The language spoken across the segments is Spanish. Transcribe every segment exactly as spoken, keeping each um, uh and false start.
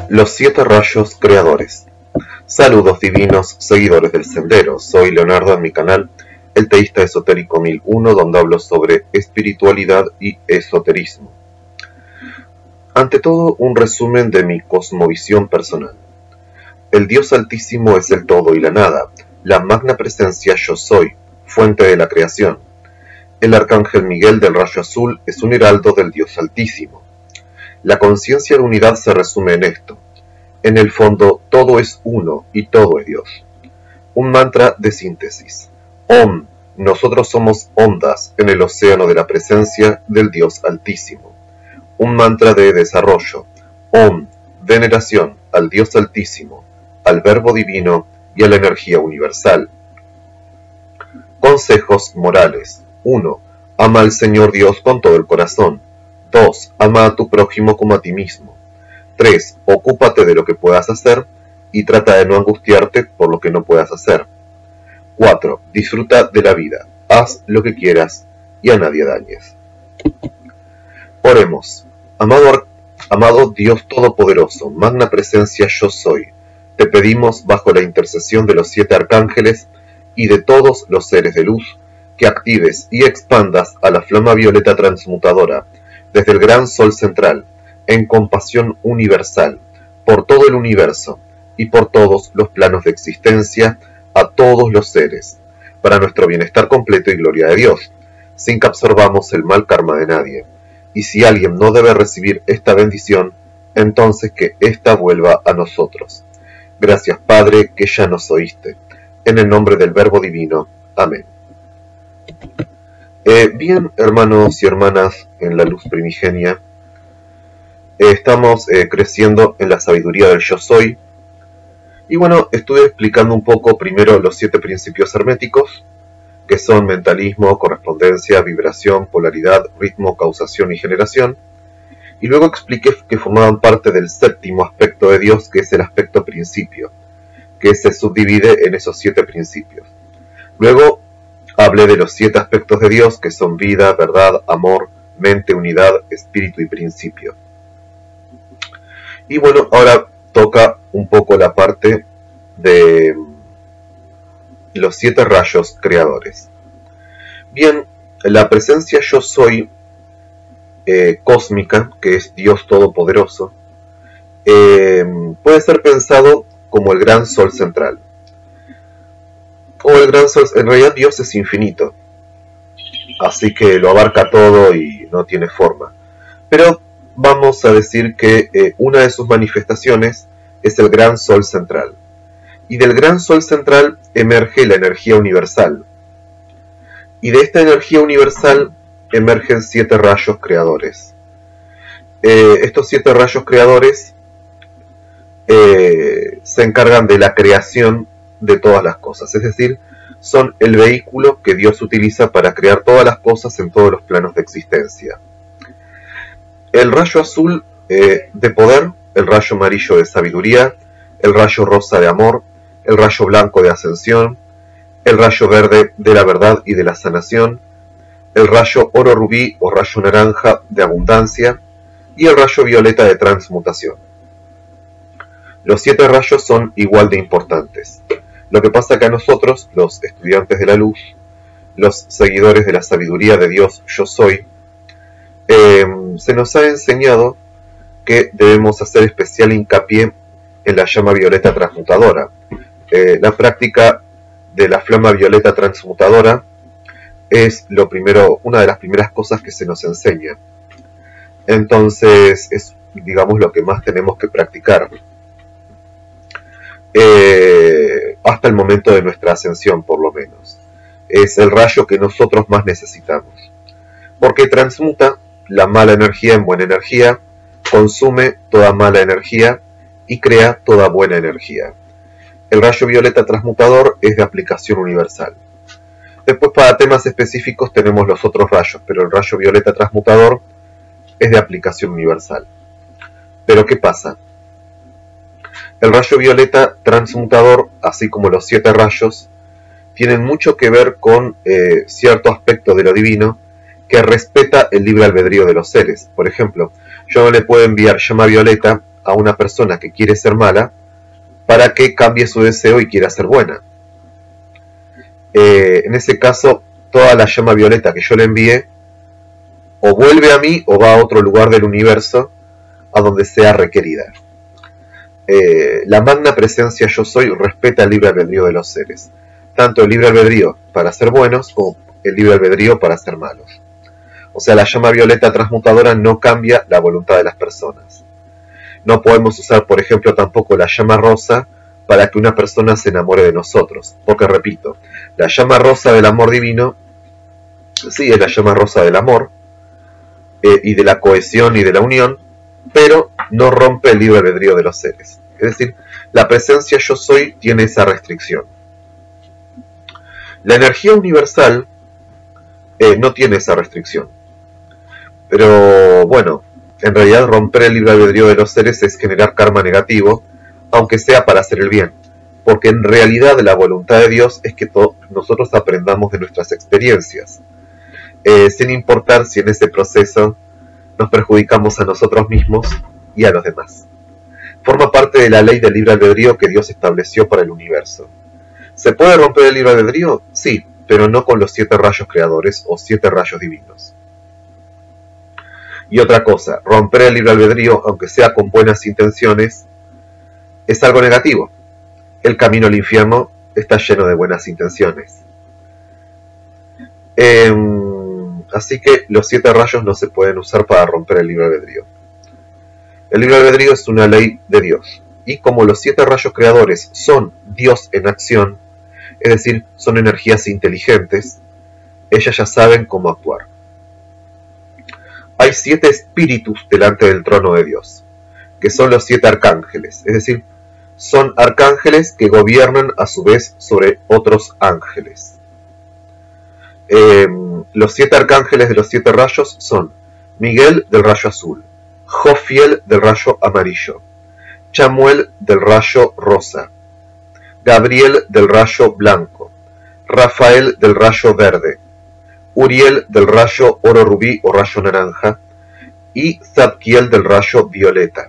Los siete rayos creadores. Saludos divinos, seguidores del sendero. Soy Leonardo en mi canal El Teísta Esotérico mil uno, donde hablo sobre espiritualidad y esoterismo. Ante todo, un resumen de mi cosmovisión personal. El Dios Altísimo es el todo y la nada, la magna presencia yo soy, fuente de la creación. El Arcángel Miguel del rayo azul es un heraldo del Dios Altísimo. La conciencia de unidad se resume en esto. En el fondo, todo es uno y todo es Dios. Un mantra de síntesis. Om, nosotros somos ondas en el océano de la presencia del Dios Altísimo. Un mantra de desarrollo. Om, veneración al Dios Altísimo, al Verbo Divino y a la energía universal. Consejos morales. uno. Ama al Señor Dios con todo el corazón. dos. Ama a tu prójimo como a ti mismo. tres. Ocúpate de lo que puedas hacer y trata de no angustiarte por lo que no puedas hacer. cuatro. Disfruta de la vida. Haz lo que quieras y a nadie dañes. Oremos. Amado, amado Dios Todopoderoso, magna presencia yo soy, te pedimos bajo la intercesión de los siete arcángeles y de todos los seres de luz, que actives y expandas a la flama violeta transmutadora desde el gran sol central, en compasión universal, por todo el universo y por todos los planos de existencia, a todos los seres, para nuestro bienestar completo y gloria de Dios, sin que absorbamos el mal karma de nadie. Y si alguien no debe recibir esta bendición, entonces que ésta vuelva a nosotros. Gracias, Padre, que ya nos oíste. En el nombre del Verbo Divino. Amén. Eh, bien, hermanos y hermanas en la luz primigenia, eh, estamos eh, creciendo en la sabiduría del Yo Soy. Y bueno, estuve explicando un poco primero los siete principios herméticos, que son mentalismo, correspondencia, vibración, polaridad, ritmo, causación y generación. Y luego expliqué que formaban parte del séptimo aspecto de Dios, que es el aspecto principio, que se subdivide en esos siete principios. Luego hablé de los siete aspectos de Dios, que son vida, verdad, amor, mente, unidad, espíritu y principio. Y bueno, ahora toca un poco la parte de los siete rayos creadores. Bien, la presencia yo soy eh, cósmica, que es Dios Todopoderoso, eh, puede ser pensado como el gran sol central. O el gran sol, en realidad Dios es infinito, así que lo abarca todo y no tiene forma. Pero vamos a decir que eh, una de sus manifestaciones es el gran sol central. Y del gran sol central emerge la energía universal. Y de esta energía universal emergen siete rayos creadores. Eh, estos siete rayos creadores eh, se encargan de la creación de todas las cosas. Es decir, son el vehículo que Dios utiliza para crear todas las cosas en todos los planos de existencia. El rayo azul eh, de poder, el rayo amarillo de sabiduría, el rayo rosa de amor, el rayo blanco de ascensión, el rayo verde de la verdad y de la sanación, el rayo oro rubí o rayo naranja de abundancia y el rayo violeta de transmutación. Los siete rayos son igual de importantes. Lo que pasa que a nosotros, los estudiantes de la luz, los seguidores de la sabiduría de Dios yo soy, eh, se nos ha enseñado que debemos hacer especial hincapié en la llama violeta transmutadora. Eh, la práctica de la flama violeta transmutadora es lo primero, una de las primeras cosas que se nos enseña. Entonces es, digamos, lo que más tenemos que practicar eh, hasta el momento de nuestra ascensión, por lo menos. Es el rayo que nosotros más necesitamos, porque transmuta la mala energía en buena energía, consume toda mala energía y crea toda buena energía. El rayo violeta transmutador es de aplicación universal. Después, para temas específicos tenemos los otros rayos, pero el rayo violeta transmutador es de aplicación universal. Pero ¿qué pasa? El rayo violeta transmutador, así como los siete rayos, tienen mucho que ver con eh, cierto aspecto de lo divino que respeta el libre albedrío de los seres. Por ejemplo, yo no le puedo enviar llama violeta a una persona que quiere ser mala para que cambie su deseo y quiera ser buena. Eh, en ese caso, toda la llama violeta que yo le envié o vuelve a mí o va a otro lugar del universo a donde sea requerida. Eh, la magna presencia yo soy respeta el libre albedrío de los seres, tanto el libre albedrío para ser buenos como el libre albedrío para ser malos. O sea, la llama violeta transmutadora no cambia la voluntad de las personas. No podemos usar, por ejemplo, tampoco la llama rosa para que una persona se enamore de nosotros, porque repito, la llama rosa del amor divino sí es la llama rosa del amor eh, y de la cohesión y de la unión, pero no rompe el libre albedrío de los seres. Es decir, la presencia yo soy tiene esa restricción. La energía universal eh, no tiene esa restricción. Pero bueno, en realidad romper el libre albedrío de los seres es generar karma negativo, aunque sea para hacer el bien. Porque en realidad la voluntad de Dios es que nosotros aprendamos de nuestras experiencias, eh, sin importar si en ese proceso nos perjudicamos a nosotros mismos y a los demás. Forma parte de la ley del libre albedrío que Dios estableció para el universo. ¿Se puede romper el libre albedrío? Sí, pero no con los siete rayos creadores o siete rayos divinos. Y otra cosa, romper el libre albedrío, aunque sea con buenas intenciones, es algo negativo. El camino al infierno está lleno de buenas intenciones. Eh, así que los siete rayos no se pueden usar para romper el libre albedrío. El libre albedrío es una ley de Dios. Y como los siete rayos creadores son Dios en acción, es decir, son energías inteligentes, ellas ya saben cómo actuar. Hay siete espíritus delante del trono de Dios, que son los siete arcángeles, es decir, son arcángeles que gobiernan a su vez sobre otros ángeles. Eh, los siete arcángeles de los siete rayos son Miguel del rayo azul, Jofiel del rayo amarillo, Chamuel del rayo rosa, Gabriel del rayo blanco, Rafael del rayo verde, Uriel del rayo oro rubí o rayo naranja y Zadkiel del rayo violeta.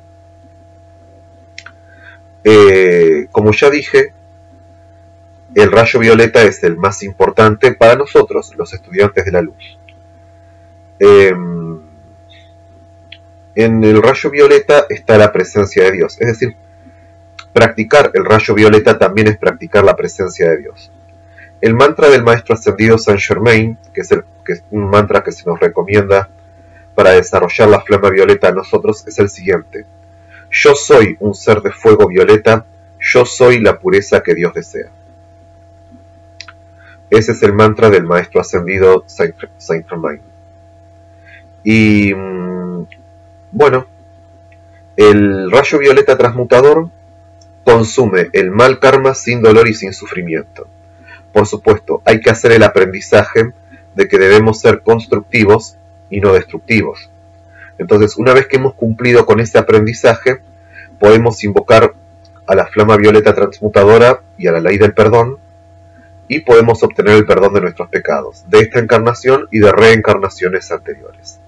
Eh, como ya dije, el rayo violeta es el más importante para nosotros, los estudiantes de la luz. Eh, en el rayo violeta está la presencia de Dios, es decir, practicar el rayo violeta también es practicar la presencia de Dios. El mantra del Maestro Ascendido Saint Germain, que es, el, que es un mantra que se nos recomienda para desarrollar la flama violeta en nosotros, es el siguiente. Yo soy un ser de fuego violeta, yo soy la pureza que Dios desea. Ese es el mantra del Maestro Ascendido Saint, Saint Germain. Y bueno, el rayo violeta transmutador consume el mal karma sin dolor y sin sufrimiento. Por supuesto, hay que hacer el aprendizaje de que debemos ser constructivos y no destructivos. Entonces, una vez que hemos cumplido con ese aprendizaje, podemos invocar a la flama violeta transmutadora y a la ley del perdón, y podemos obtener el perdón de nuestros pecados, de esta encarnación y de reencarnaciones anteriores.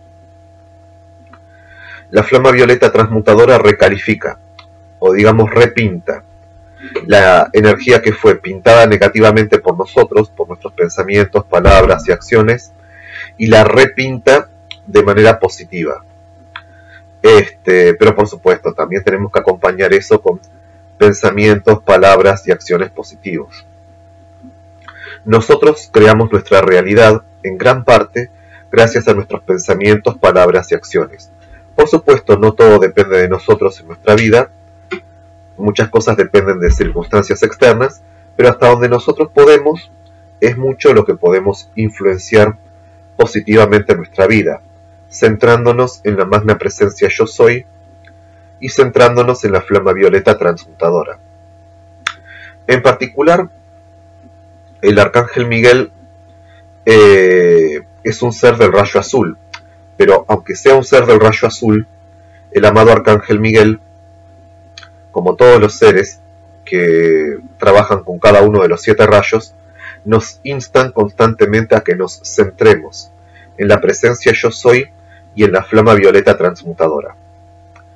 La flama violeta transmutadora recalifica, o digamos repinta, la energía que fue pintada negativamente por nosotros, por nuestros pensamientos, palabras y acciones, y la repinta de manera positiva. Este, pero por supuesto, también tenemos que acompañar eso con pensamientos, palabras y acciones positivos. Nosotros creamos nuestra realidad en gran parte gracias a nuestros pensamientos, palabras y acciones. Por supuesto, no todo depende de nosotros en nuestra vida. Muchas cosas dependen de circunstancias externas, pero hasta donde nosotros podemos, es mucho lo que podemos influenciar positivamente en nuestra vida, centrándonos en la magna presencia yo soy y centrándonos en la flama violeta transmutadora. En particular, el arcángel Miguel eh, es un ser del rayo azul, pero aunque sea un ser del rayo azul, el amado arcángel Miguel, como todos los seres que trabajan con cada uno de los siete rayos, nos instan constantemente a que nos centremos en la presencia yo soy y en la flama violeta transmutadora.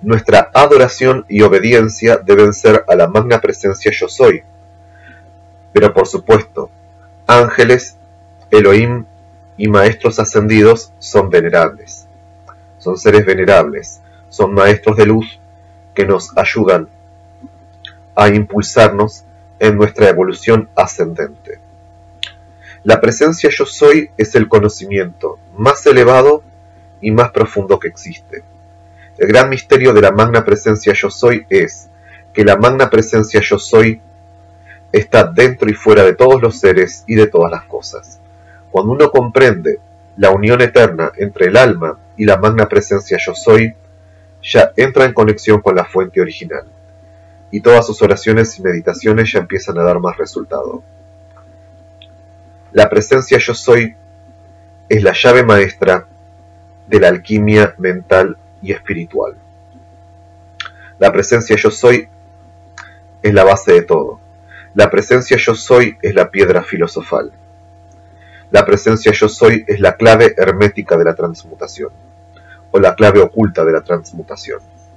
Nuestra adoración y obediencia deben ser a la magna presencia Yo Soy. Pero por supuesto, ángeles, Elohim y maestros ascendidos son venerables. Son seres venerables, son maestros de luz que nos ayudan a impulsarnos en nuestra evolución ascendente. La presencia Yo Soy es el conocimiento más elevado y más profundo que existe. El gran misterio de la magna presencia Yo Soy es que la magna presencia Yo Soy está dentro y fuera de todos los seres y de todas las cosas. Cuando uno comprende la unión eterna entre el alma y la magna presencia Yo Soy, ya entra en conexión con la fuente original, y todas sus oraciones y meditaciones ya empiezan a dar más resultado. La presencia Yo Soy es la llave maestra de la alquimia mental y espiritual. La presencia Yo Soy es la base de todo. La presencia Yo Soy es la piedra filosofal. La presencia Yo Soy es la clave hermética de la transmutación, o la clave oculta de la transmutación.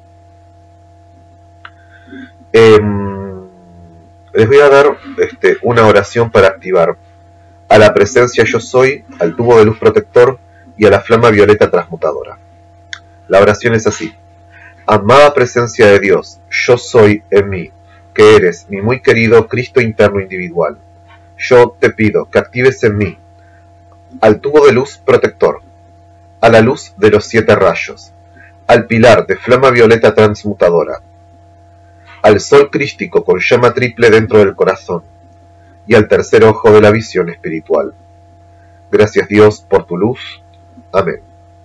Eh, les voy a dar este, una oración para activar a la presencia Yo Soy, al tubo de luz protector y a la flama violeta transmutadora. La oración es así: amada presencia de Dios, Yo Soy en mí, que eres mi muy querido Cristo interno individual. Yo te pido que actives en mí al tubo de luz protector, a la luz de los siete rayos, al pilar de flama violeta transmutadora, al sol crístico con llama triple dentro del corazón y al tercer ojo de la visión espiritual. Gracias Dios por tu luz. Amén.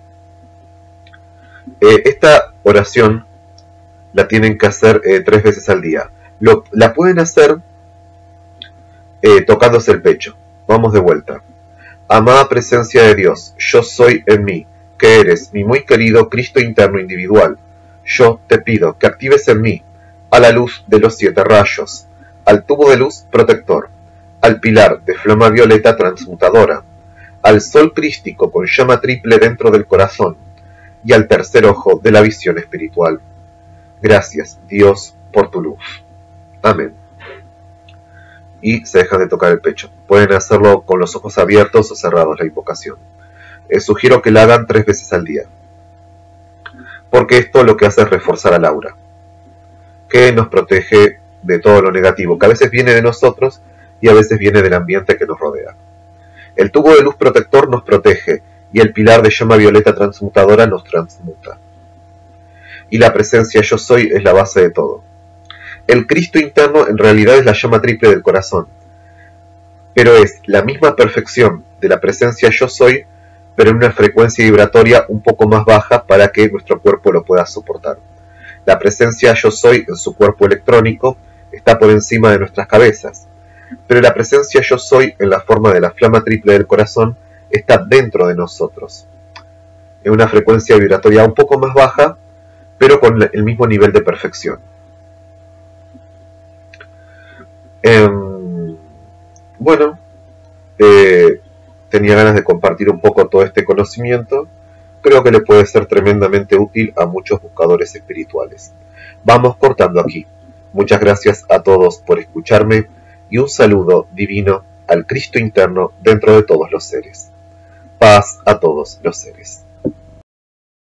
Eh, esta oración la tienen que hacer eh, tres veces al día. Lo, la pueden hacer eh, tocándose el pecho. Vamos de vuelta. Amada presencia de Dios, Yo Soy en mí, que eres mi muy querido Cristo interno individual. Yo te pido que actives en mí a la luz de los siete rayos, al tubo de luz protector, al pilar de flama violeta transmutadora, al sol crístico con llama triple dentro del corazón y al tercer ojo de la visión espiritual. Gracias, Dios, por tu luz. Amén. Y se dejan de tocar el pecho. Pueden hacerlo con los ojos abiertos o cerrados, la invocación. Les sugiero que la hagan tres veces al día, porque esto lo que hace es reforzar al aura, que nos protege de todo lo negativo, que a veces viene de nosotros y a veces viene del ambiente que nos rodea. El tubo de luz protector nos protege y el pilar de llama violeta transmutadora nos transmuta. Y la presencia Yo Soy es la base de todo. El Cristo interno en realidad es la llama triple del corazón, pero es la misma perfección de la presencia Yo Soy, pero en una frecuencia vibratoria un poco más baja para que nuestro cuerpo lo pueda soportar. La presencia Yo Soy en su cuerpo electrónico está por encima de nuestras cabezas, pero la presencia Yo Soy en la forma de la flama triple del corazón está dentro de nosotros, en una frecuencia vibratoria un poco más baja, pero con el mismo nivel de perfección. Eh, bueno, eh, tenía ganas de compartir un poco todo este conocimiento. Creo que le puede ser tremendamente útil a muchos buscadores espirituales. Vamos cortando aquí. Muchas gracias a todos por escucharme y un saludo divino al Cristo interno dentro de todos los seres. Paz a todos los seres.